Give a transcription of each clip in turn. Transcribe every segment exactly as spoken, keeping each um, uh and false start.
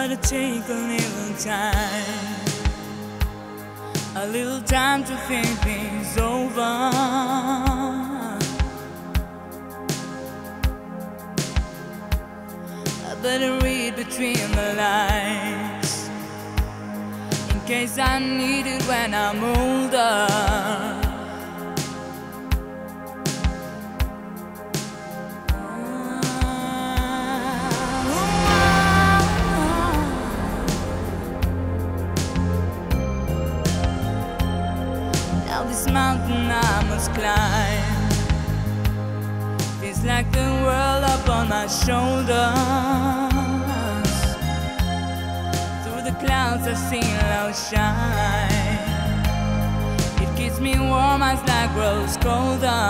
gotta take a little time, a little time to think things over. I better read between the lines, in case I need it when I'm older. This mountain I must climb, feels like the world up on my shoulders. Through the clouds I see love shine, it keeps me warm as life grows colder.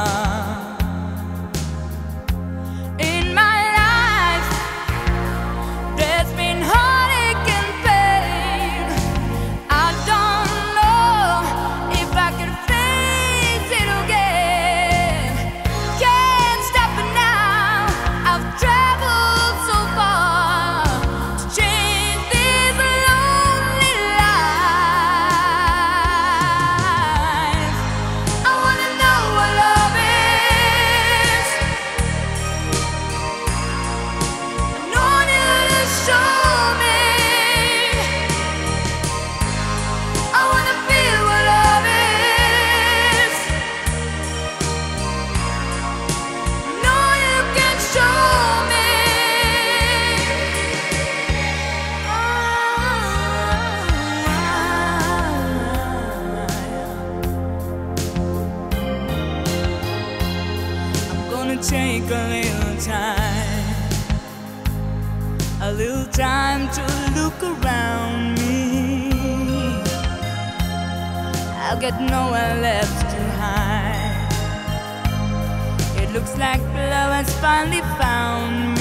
In my life there's been heartache and pain. I don't know if I can take a little time, a little time to look around me. I've got nowhere left to hide. It looks like love has finally found me.